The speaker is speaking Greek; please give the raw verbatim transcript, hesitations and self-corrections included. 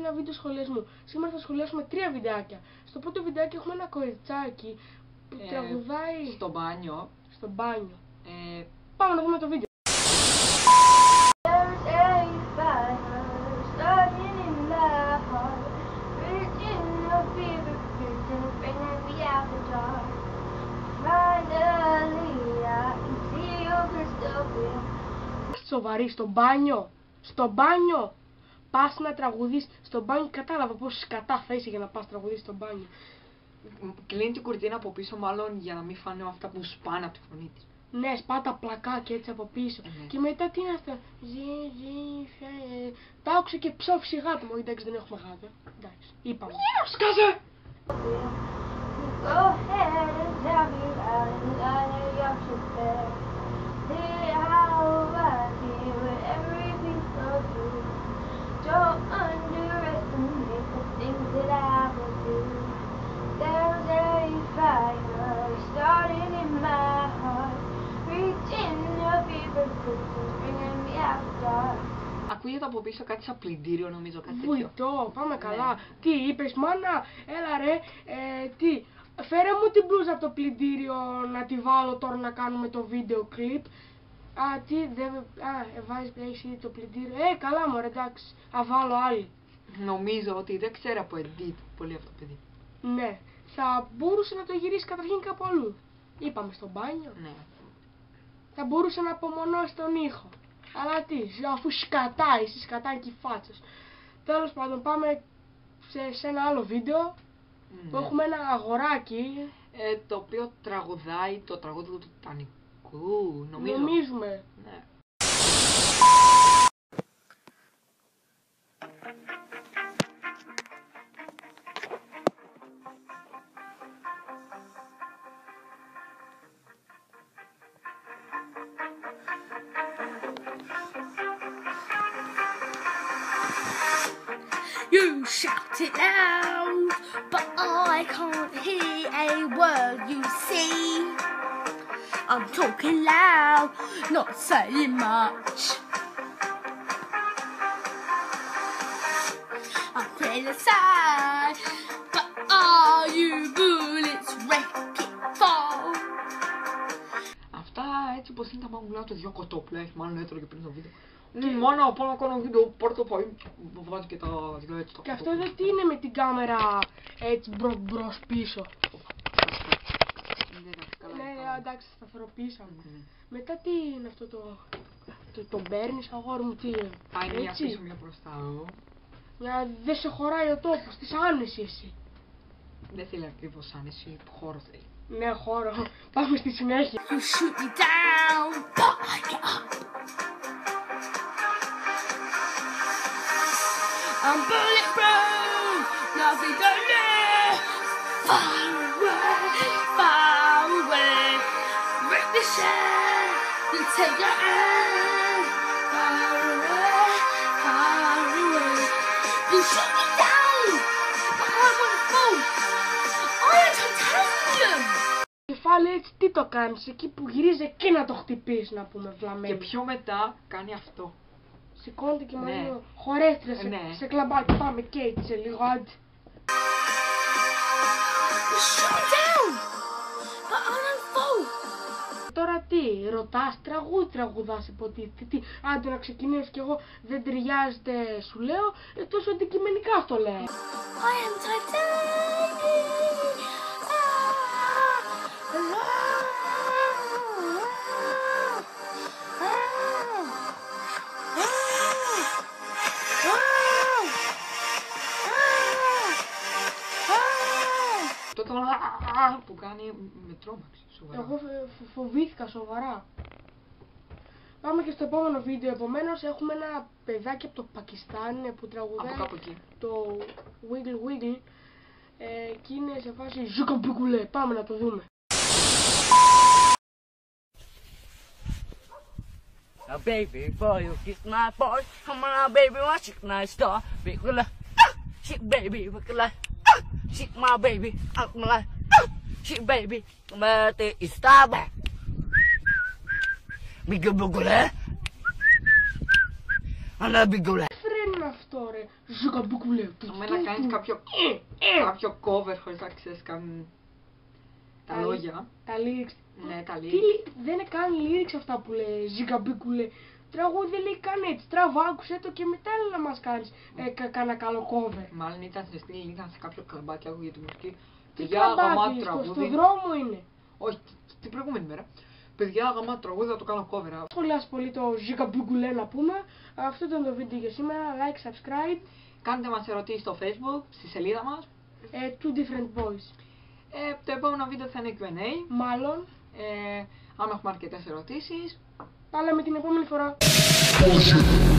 ένα βίντεο σχολιασμού. Σήμερα θα σχολιάσουμε τρία βιντεάκια. Στο πρώτο βιντεάκι έχουμε ένα κοριτσάκι που ε, τραγουδάει στο μπάνιο. Στο μπάνιο. Ε, Πάμε να δούμε το βίντεο. Σοβαρή, στο μπάνιο. Στο μπάνιο. Πας να τραγουδείς στο μπάνιο. Κατάλαβα πόσο σκατά θα είσαι για να πας τραγουδείς στο μπάνιο. Κλείνει την κουρτίνα από πίσω, μάλλον για να μην φάνε αυτά που σπάνε από τη φωνή της. Ναι, σπά τα πλακάκια έτσι από πίσω. Ε, ναι. Και μετά τι είναι αυτά. Ζι, ζι, φε... Τα άκουσα και ψόφισε γάτο μου. Εντάξει, δεν έχουμε γάτο. Εντάξει, είπαμε. Σκάσε! Don't underestimate the things that I will do. There's a fire starting in my heart, reaching a fever pitch and bringing me out the dark. Ακούγεται από πίσω κάτι σαν πλυντήριο, νομίζω, κάτι τέτοιο. Βουητό, πάμε καλά. Ναι. Τι είπες, μάνα, έλα ρε, ε, τι, φέρε μου την μπλούζα από το πλυντήριο να τη βάλω τώρα να κάνουμε το βίντεο κλιπ. Α, τι, δεν, α, ε, βάζεις, έχεις ήδη το πλυντήριο. Ε, καλά μωρέ, εντάξει, α, βάλω άλλη. Νομίζω ότι δεν ξέρω από edit πολύ αυτό το παιδί. Ναι, θα μπορούσε να το γυρίσει καταρχήν κάπου αλλού. Είπαμε στο μπάνιο. Ναι. Θα μπορούσε να απομονώσει τον ήχο. Αλλά τι, αφού σκατάει, εσύ σκατάει και οι φάτσες. Τέλος πάντων, πάμε σε, σε ένα άλλο βίντεο, ναι, που έχουμε ένα αγοράκι. Ε, το οποίο τραγουδάει το τραγούδι του Τιτανικού, νομίζω. Νομίζουμε. Ναι. You shout it loud, but I can't hear a word you say. I'm talking loud, not saying much. I'm playing aside, but are you bullets wreck it fall? Αυτά έτσι πως είναι τα μάγουλα του δυο κοτόπουλα, έχει μάλλον έτρωγε πριν το βίντεο. Και... Μόνο πάω να κάνω βίντεο, πάρω το παΐ, βάζω και τα δυο έτσι. Και αυτό εδώ τι είναι με την κάμερα έτσι μπρο, μπρος πίσω. Ναι, εντάξει, σταθεροποίησαμε. Mm. Μετά τι είναι αυτό το... Το, το παίρνεις, αγόρι μου, τι είναι. Πάει μια πίσω, μια μπροστά. Μια δεν σε χωράει ο τόπος, της άνεση εσύ. Δεν θέλει ακριβώς άνεση, χώρο θέλει. Ναι, χώρο. Πάμε στη συνέχεια. You shoot me down, but I get up. I'm bulletproof, nothing to lose. Far away, far away. Ricochet, you take your aim. Far away, far away. You shoot me down, but I wanna fall. I'm titanium. Κεφάλι έτσι τι το κάνεις, εκεί που γυρίζει εκεί να το χτυπήσεις, να πούμε, βλαμμένη. Και πιο μετά κάνει αυτό. Σηκώνεται και μαζί ναι. χορεύτρια σε, ναι. σε κλαμπάκι, πάμε και έτσι σε λίγο, άντε. Τώρα τι, ρωτάς, τραγούδι τραγουδάς υποτίθεται, τι, άντε να ξεκινήσεις κι εγώ, δεν ταιριάζεται σου λέω, ε, τόσο αντικειμενικά στο λέω. I am titanium. Το που κάνει με τρόμαξε, σοβαρά. Εγώ φοβήθηκα σοβαρά. Πάμε και στο επόμενο βίντεο. Επομένως έχουμε ένα παιδάκι από το Πακιστάν που τραγουδάει από κάπου εκεί. Το Wiggle Wiggle ε, και είναι σε φάση ζουκαμπικουλέ. Πάμε να το δούμε. Now baby, before you kiss my boy, come on now baby, want shake my star, wiggle, ah, shake baby, wiggle, ah, shake my baby, out my life, ah, shake baby, but it's star back, wiggle wiggle, and a wiggle. Φρένα είναι αυτό ρε. Ζουκαμπουκουλέ. Αμέ να κάνεις κάποιο, κάποιο cover χωρίς να ξέρεις καν τα Τα- λόγια. Τα lyrics. Ναι, τα Τι lyrics. λι- δεν είναι καν lyrics αυτά που λέει ζουκαμπουκουλέ. Τραγούδι δεν λέει καν έτσι. Τραβά, άκουσε το και μετά έλα να μας κάνεις ε, κα- κάνα καλό cover. Μάλλον ήταν σε στήλη, ήταν σε κάποιο κλαμπάκι, άκουγε τη μουσική. Τι Παιδιά, γαμάτο καμπάκι, στο, στο τραγούδι. δρόμο είναι. Όχι, την προηγούμενη μέρα. Παιδιά, γαμάτο τραγούδι, θα το κάνω cover. α. Σχολιάσει πολύ το ζουκαμπουκουλέ να πούμε. Αυτό ήταν το βίντεο για σήμερα. Like, subscribe. Κάντε μας ερωτήσεις στο Facebook, στη σελίδα μας. Ε, two different boys. Ε, το επόμενο βίντεο θα είναι κιου εν έι. Μάλλον. Ε, άμα έχουμε αρκετές ερωτήσεις. Τα λέμε την επόμενη φορά. Bullshit.